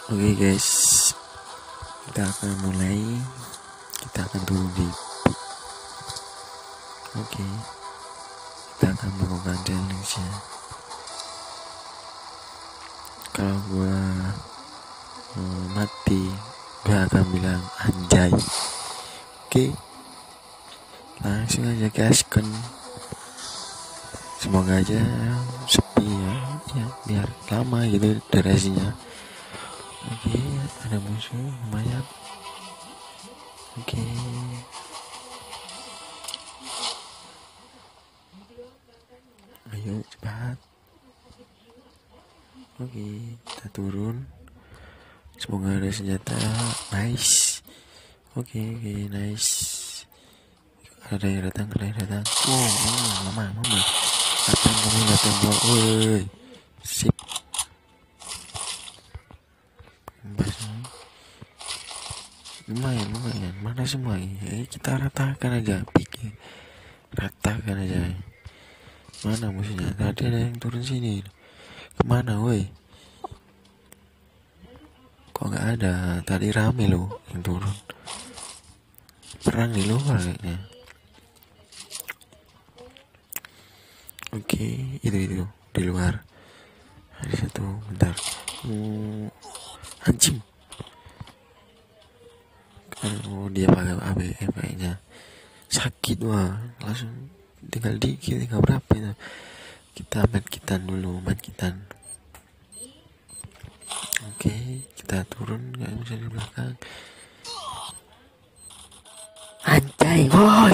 Oke guys, kita akan mulai. Kita akan turun di. Oke, kita akan melakukan challenge ya. Kalau gua mati, gua akan bilang anjay. Oke, langsung aja gaskan. Semoga aja sepi ya biar lama gitu durasinya. Oke, ada musuh lumayan. Oke. Ayo cepat. Oke, kita turun. Semoga ada senjata. Nice. Oke, nice. Ada yang datang. Mama. Datang. Woi. Sip. Lumayan. Mana semua? Kita ratakan aja pikir. Ratakan aja. Mana musuhnya? Tadi ada yang turun sini. Kemana woi? Kok gak ada? Tadi rame loh yang turun. Perang di luar kayaknya. Oke, itu di luar. Ada satu, bentar. Anjing. Kalau dia pakai ABM kayaknya sakit wah, langsung tinggal dikit, tinggal berapa itu. Kita medkitan dulu. Oke, kita turun, nggak bisa di belakang. Anjay, woi.